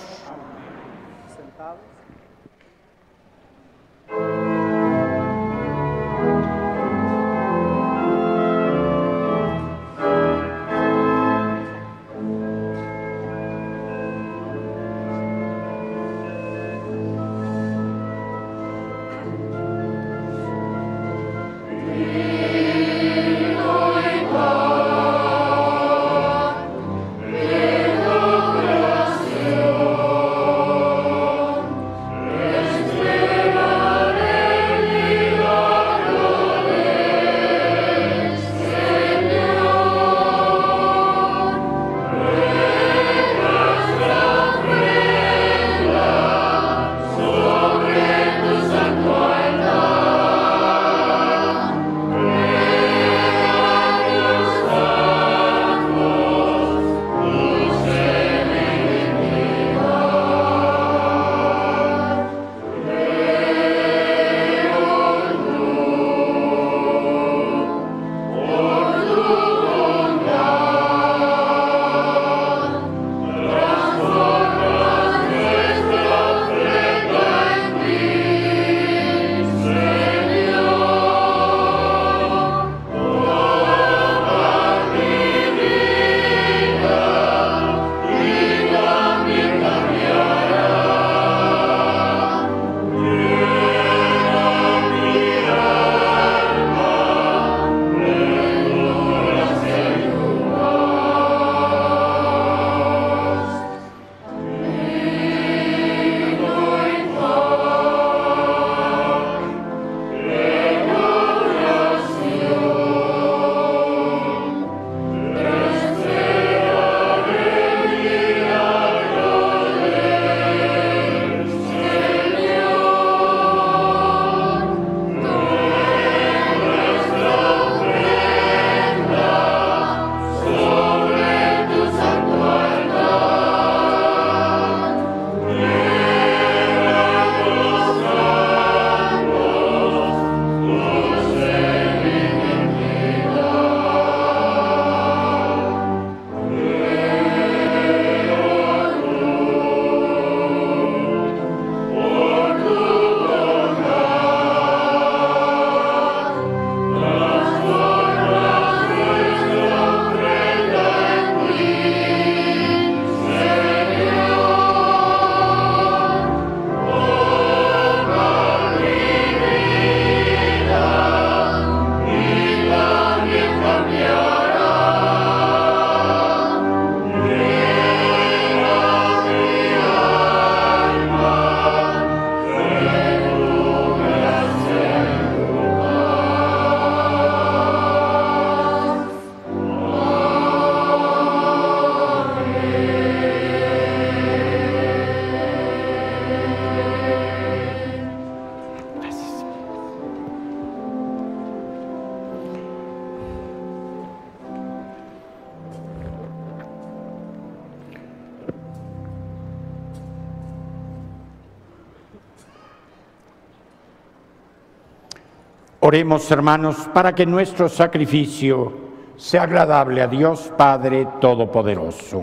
Oremos, hermanos, para que nuestro sacrificio sea agradable a Dios Padre Todopoderoso.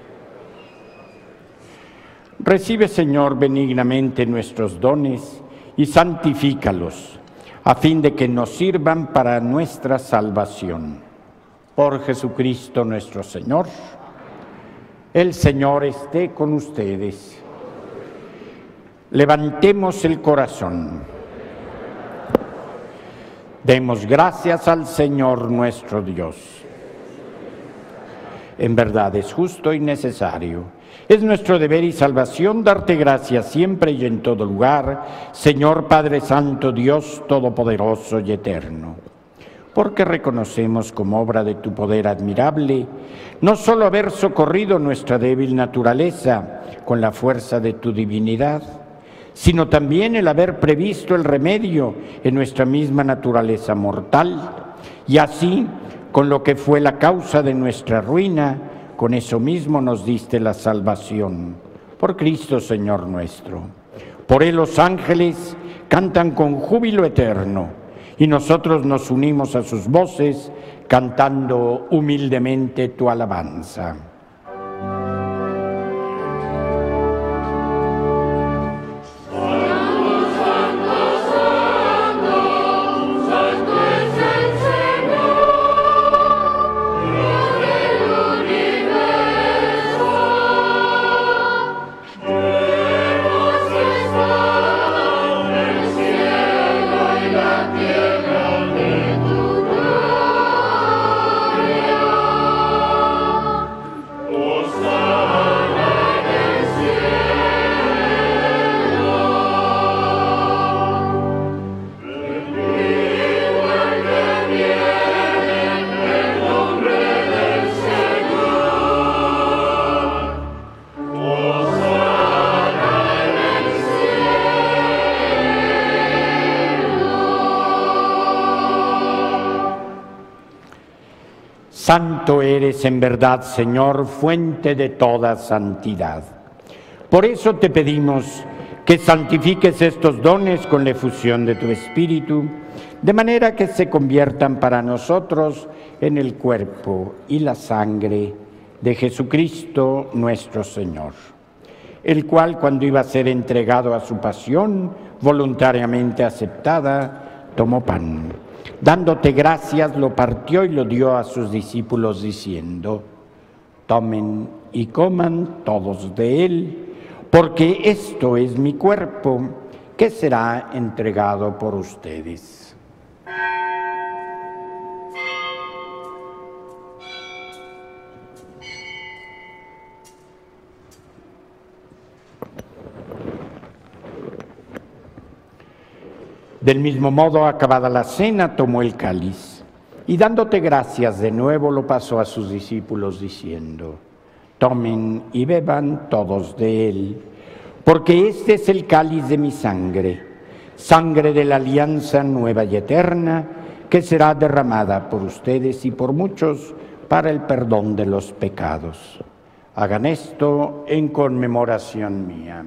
Recibe, Señor, benignamente nuestros dones y santifícalos, a fin de que nos sirvan para nuestra salvación. Por Jesucristo nuestro Señor. El Señor esté con ustedes. Levantemos el corazón. Demos gracias al Señor nuestro Dios. En verdad es justo y necesario. Es nuestro deber y salvación darte gracias siempre y en todo lugar, Señor Padre Santo, Dios Todopoderoso y Eterno. Porque reconocemos como obra de tu poder admirable, no solo haber socorrido nuestra débil naturaleza con la fuerza de tu divinidad, sino también el haber previsto el remedio en nuestra misma naturaleza mortal, y así, con lo que fue la causa de nuestra ruina, con eso mismo nos diste la salvación. Por Cristo, Señor nuestro. Por Él los ángeles cantan con júbilo eterno, y nosotros nos unimos a sus voces, cantando humildemente tu alabanza. Santo eres en verdad, Señor, fuente de toda santidad. Por eso te pedimos que santifiques estos dones con la efusión de tu Espíritu, de manera que se conviertan para nosotros en el cuerpo y la sangre de Jesucristo nuestro Señor, el cual, cuando iba a ser entregado a su pasión voluntariamente aceptada, tomó pan. Dándote gracias, lo partió y lo dio a sus discípulos diciendo: tomen y coman todos de él, porque esto es mi cuerpo, que será entregado por ustedes. Del mismo modo, acabada la cena, tomó el cáliz y dándote gracias de nuevo lo pasó a sus discípulos diciendo: tomen y beban todos de él, porque este es el cáliz de mi sangre, sangre de la alianza nueva y eterna, que será derramada por ustedes y por muchos para el perdón de los pecados. Hagan esto en conmemoración mía.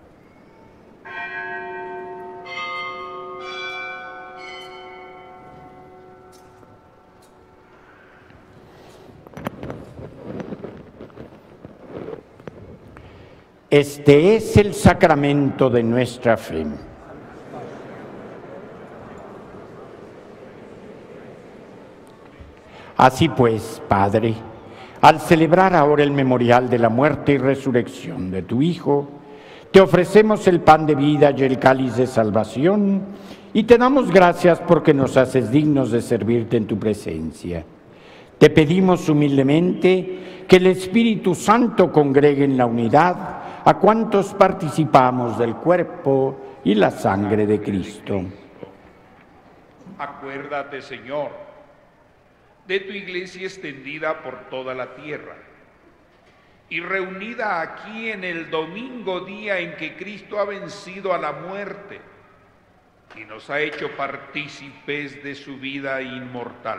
Este es el sacramento de nuestra fe. Así pues, Padre, al celebrar ahora el memorial de la muerte y resurrección de tu Hijo, te ofrecemos el pan de vida y el cáliz de salvación, y te damos gracias porque nos haces dignos de servirte en tu presencia. Te pedimos humildemente que el Espíritu Santo congregue en la unidad a cuantos participamos del cuerpo y la sangre de Cristo. Acuérdate, Señor, de tu iglesia extendida por toda la tierra y reunida aquí en el domingo, día en que Cristo ha vencido a la muerte y nos ha hecho partícipes de su vida inmortal.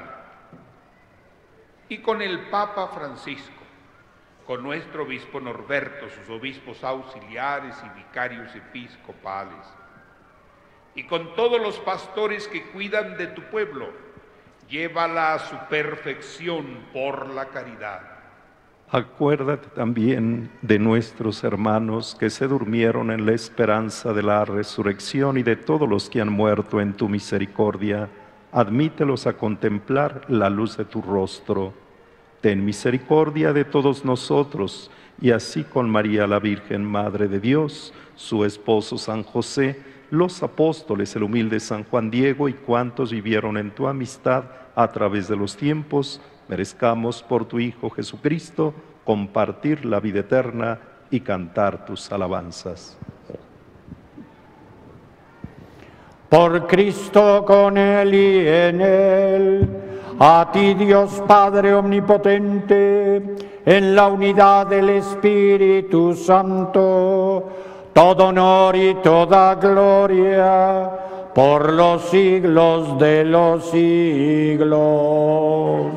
Y con el Papa Francisco, con nuestro obispo Norberto, sus obispos auxiliares y vicarios episcopales, y con todos los pastores que cuidan de tu pueblo, llévala a su perfección por la caridad. Acuérdate también de nuestros hermanos que se durmieron en la esperanza de la resurrección y de todos los que han muerto en tu misericordia. Admítelos a contemplar la luz de tu rostro. Ten misericordia de todos nosotros, y así con María la Virgen, Madre de Dios, su esposo San José, los apóstoles, el humilde San Juan Diego y cuantos vivieron en tu amistad a través de los tiempos, merezcamos por tu Hijo Jesucristo compartir la vida eterna y cantar tus alabanzas. Por Cristo, con Él y en Él, a ti Dios Padre Omnipotente, en la unidad del Espíritu Santo, todo honor y toda gloria por los siglos de los siglos.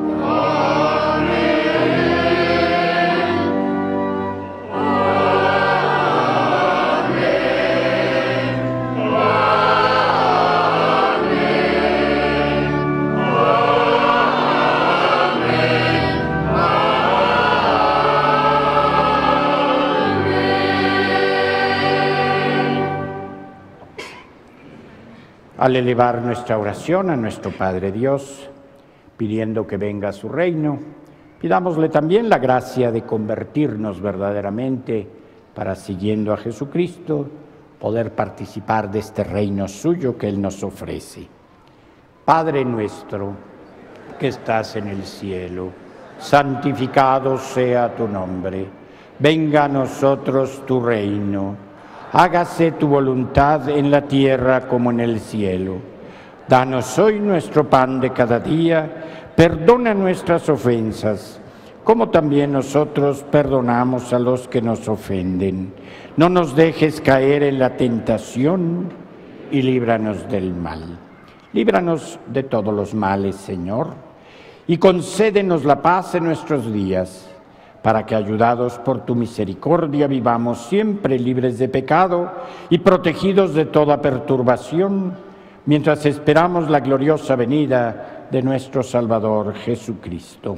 Al elevar nuestra oración a nuestro Padre Dios, pidiendo que venga a su reino, pidámosle también la gracia de convertirnos verdaderamente para, siguiendo a Jesucristo, poder participar de este reino suyo que Él nos ofrece. Padre nuestro, que estás en el cielo, santificado sea tu nombre. Venga a nosotros tu reino. Hágase tu voluntad en la tierra como en el cielo. Danos hoy nuestro pan de cada día. Perdona nuestras ofensas, como también nosotros perdonamos a los que nos ofenden. No nos dejes caer en la tentación y líbranos del mal. Líbranos de todos los males, Señor, y concédenos la paz en nuestros días, para que, ayudados por tu misericordia, vivamos siempre libres de pecado y protegidos de toda perturbación, mientras esperamos la gloriosa venida de nuestro Salvador Jesucristo.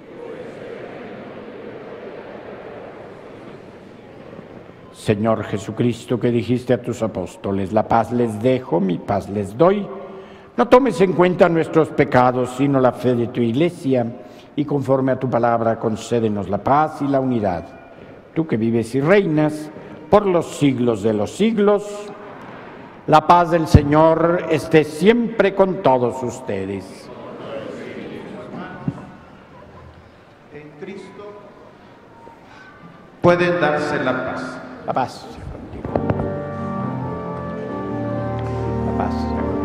Señor Jesucristo, que dijiste a tus apóstoles: la paz les dejo, mi paz les doy. No tomes en cuenta nuestros pecados, sino la fe de tu Iglesia, y conforme a tu palabra concédenos la paz y la unidad. Tú que vives y reinas por los siglos de los siglos, la paz del Señor esté siempre con todos ustedes. En Cristo puede darse la paz. La paz sea contigo. La paz sea contigo.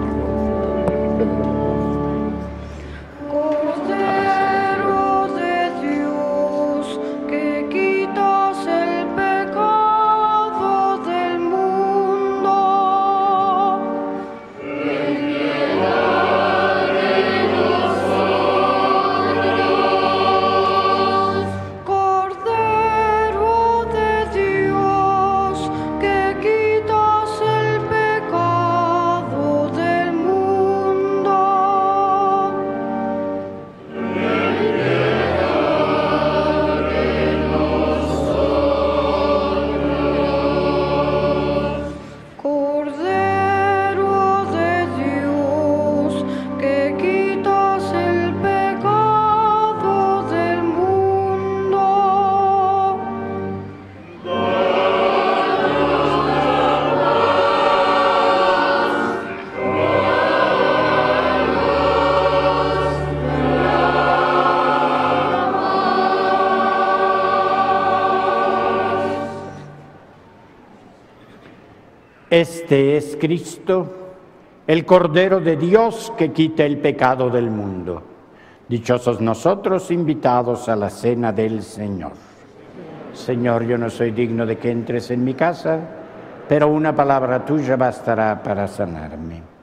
Este es Cristo, el Cordero de Dios que quita el pecado del mundo. Dichosos nosotros invitados a la cena del Señor. Señor, yo no soy digno de que entres en mi casa, pero una palabra tuya bastará para sanarme.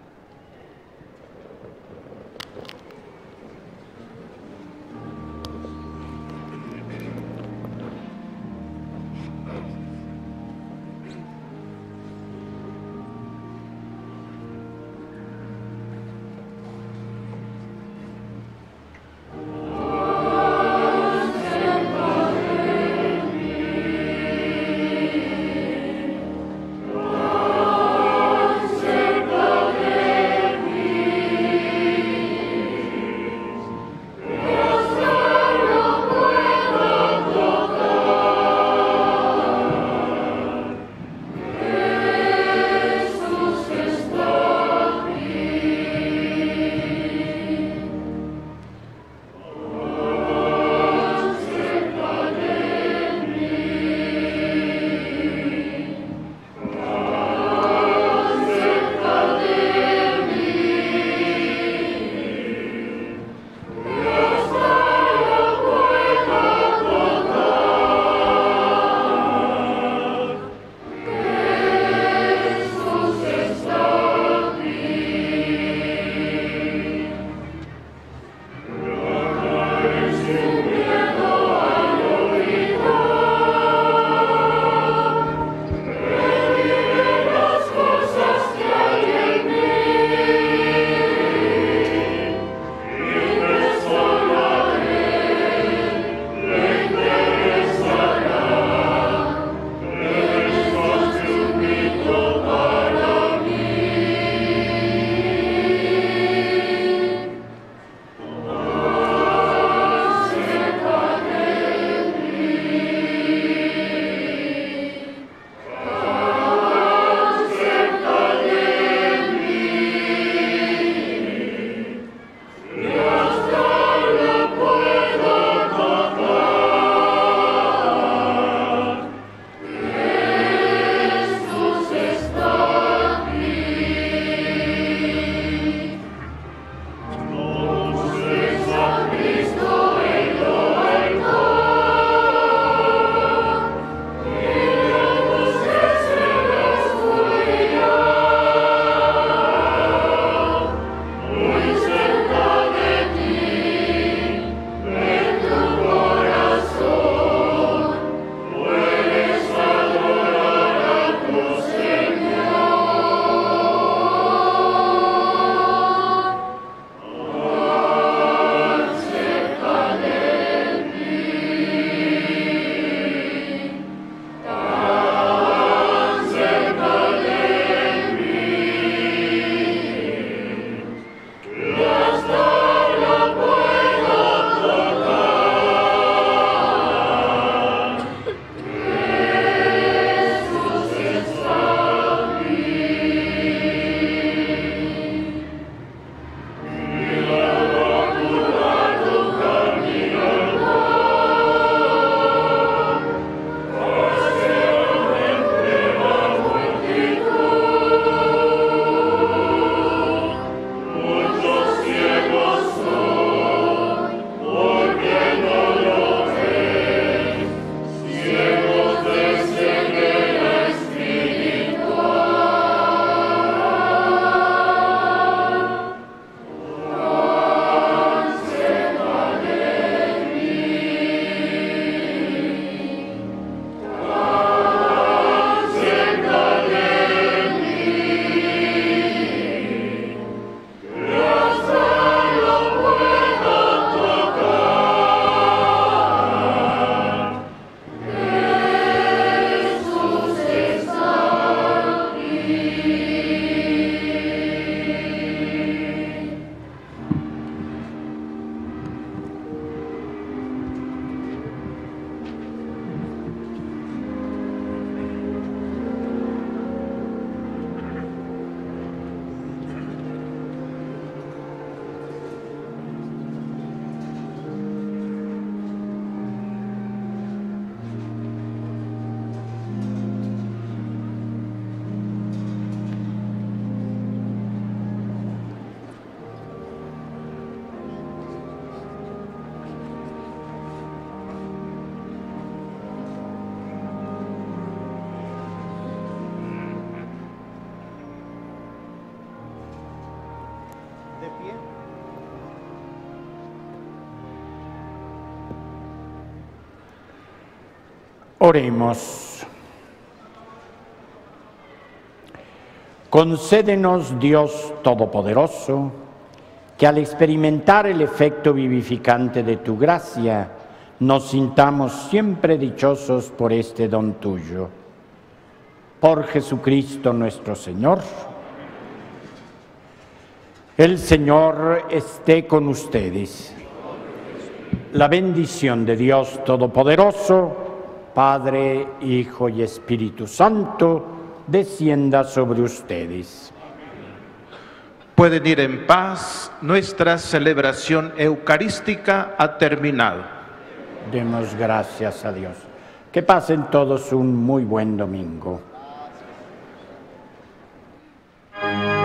Oremos. Concédenos, Dios Todopoderoso, que al experimentar el efecto vivificante de tu gracia, nos sintamos siempre dichosos por este don tuyo. Por Jesucristo nuestro Señor. El Señor esté con ustedes. La bendición de Dios Todopoderoso, Padre, Hijo y Espíritu Santo, descienda sobre ustedes. Pueden ir en paz, nuestra celebración eucarística ha terminado. Demos gracias a Dios. Que pasen todos un muy buen domingo.